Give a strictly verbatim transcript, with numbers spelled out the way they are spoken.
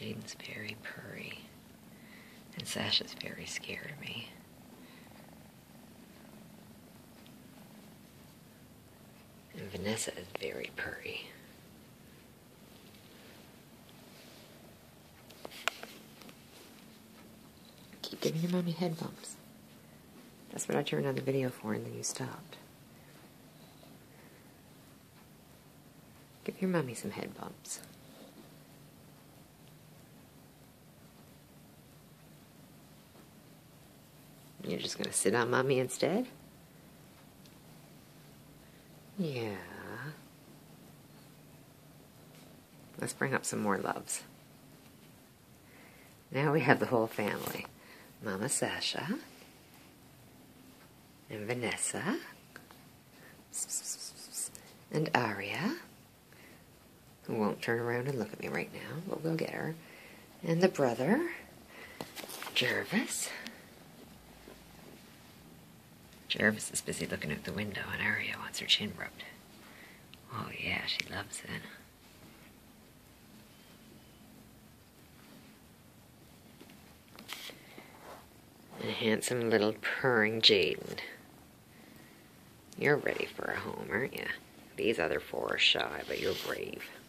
Jaden's very purry. And Sasha's very scared of me. And Vanessa is very purry. Keep giving your mommy head bumps. That's what I turned on the video for, and then you stopped. Give your mommy some head bumps. You're just going to sit on mommy instead? Yeah. Let's bring up some more loves. Now we have the whole family. Mama Sasha. And Vanessa. And Aria. Who won't turn around and look at me right now, but we'll get her. And the brother. Jervis. Jervis is busy looking out the window, and Aria wants her chin rubbed. Oh yeah, she loves it. And a handsome little purring Jaden. You're ready for a home, aren't you? These other four are shy, but you're brave.